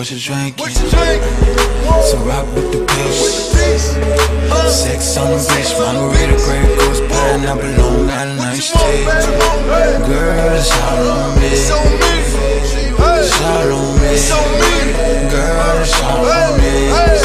what you drinking? So rock with the bitch. Sex on the beach, margarita, Grey Goose, pineapple, long island iced tea. Girl, it's all on me. It's all on me. Girl, it's all on me.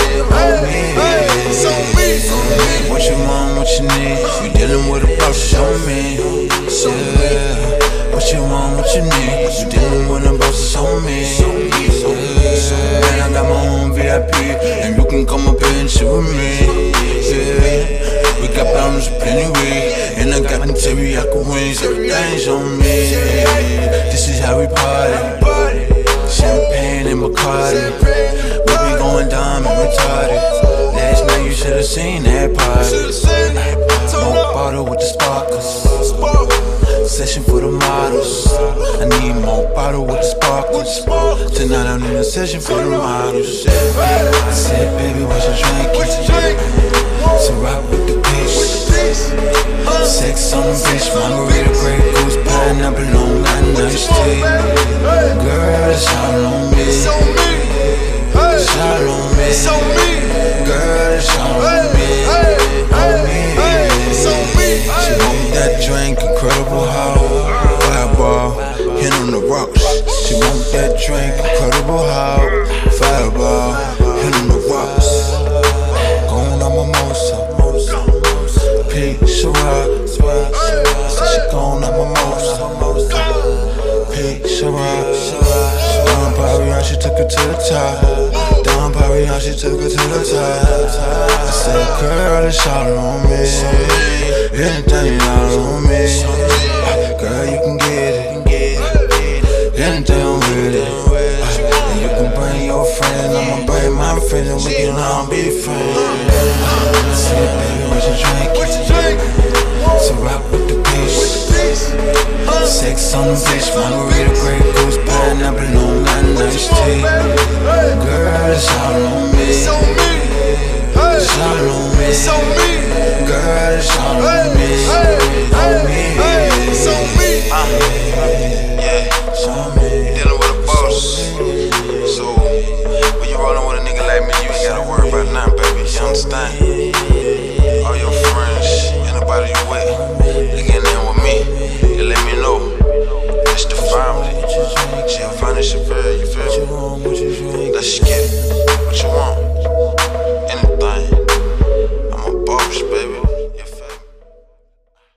What you want, what you need? You dealing with a boss, show me. Yeah. What you want, what you need? You dealing with a boss, show me. Man, I got my own VIP, and you can come up here and chill with me. Yeah, we got boundaries plenty weed, and I got them teriyaki wings, everything's on me. This is how we party. Champagne and Bacardi. We be going dumb and retarded. Last night you should've seen that party. More bottle with the sparkles. Session for the models. I need more bottle with the sparkles. Tonight I need a session for the models. I said, baby, what you drinking? So rock with the bitch. Sex on the beach, margarita, Grey Goose, pineapple, long island iced tea. Girl, it's all on me. It's all on me. Girl, it's all on me. She want that drink, incredible how. Fireball, hit on the rocks. She want that drink, incredible how. Fireball, hit on the rocks. Going on mimosa. Peach, rock. She going on mimosa. Peach, rock. Don Parion, she took it to the top. Don Parion, she took it to the top. I said, girl, it's all on me. Anything all on me. Girl, you can get it. Anything with it. And you can bring your friend. I'ma bring my friend, and we can all be friends. I said, baby, what you drinking? So rock with the bitch. Sex on the beach, margarita, Grey Goose, pineapple, long island iced tea. Girl, it's all on me. It's all on me. Girl, it's all on me. Yeah, dealing with a boss. So when you rollin' with a nigga like me, you ain't gotta worry about nothing, baby. You understand? All your friends, anybody you with, they get in with me. They let me know. It's the family. She'll find a chauffeur, you feel me?